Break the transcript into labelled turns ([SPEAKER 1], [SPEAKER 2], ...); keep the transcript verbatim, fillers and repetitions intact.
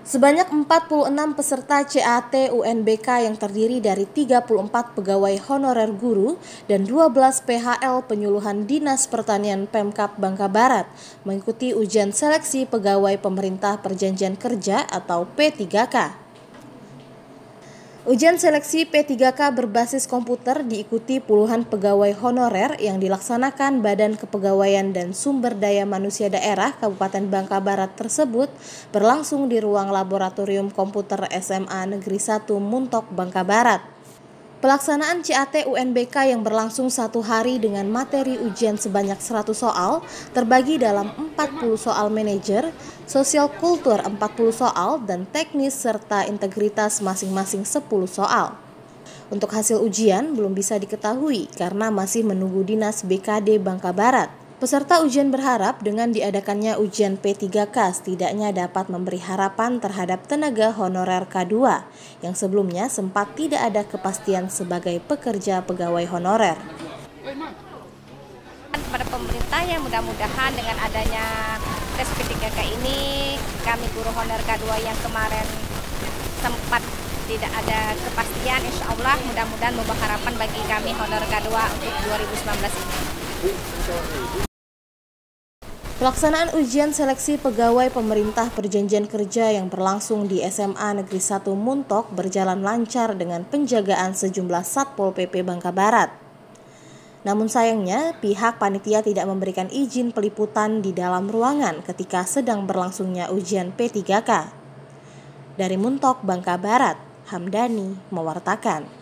[SPEAKER 1] Sebanyak empat puluh enam peserta C A T U N B K yang terdiri dari tiga puluh empat pegawai honorer guru dan dua belas P H L penyuluhan Dinas Pertanian Pemkab Bangka Barat mengikuti ujian seleksi pegawai pemerintah perjanjian kerja atau P tiga K. Ujian seleksi P tiga K berbasis komputer diikuti puluhan pegawai honorer yang dilaksanakan Badan Kepegawaian dan Sumber Daya Manusia Daerah Kabupaten Bangka Barat tersebut berlangsung di ruang laboratorium komputer S M A Negeri satu Muntok, Bangka Barat. Pelaksanaan C A T U N B K yang berlangsung satu hari dengan materi ujian sebanyak seratus soal terbagi dalam empat puluh soal manajer, sosial kultur empat puluh soal, dan teknis serta integritas masing-masing sepuluh soal. Untuk hasil ujian belum bisa diketahui karena masih menunggu Dinas B K D Bangka Barat. Peserta ujian berharap dengan diadakannya ujian P tiga K setidaknya dapat memberi harapan terhadap tenaga honorer K dua yang sebelumnya sempat tidak ada kepastian sebagai pekerja pegawai honorer.
[SPEAKER 2] Kepada pemerintah yang mudah-mudahan dengan adanya tes P tiga K ini, kami guru honor K dua yang kemarin sempat tidak ada kepastian, insya Allah mudah-mudahan membawa harapan bagi kami honor K dua untuk dua ribu sembilan belas ini.
[SPEAKER 1] Pelaksanaan ujian seleksi pegawai pemerintah perjanjian kerja yang berlangsung di S M A Negeri satu Muntok berjalan lancar dengan penjagaan sejumlah Satpol P P Bangka Barat. Namun sayangnya pihak panitia tidak memberikan izin peliputan di dalam ruangan ketika sedang berlangsungnya ujian P tiga K. Dari Muntok, Bangka Barat, Hamdani mewartakan.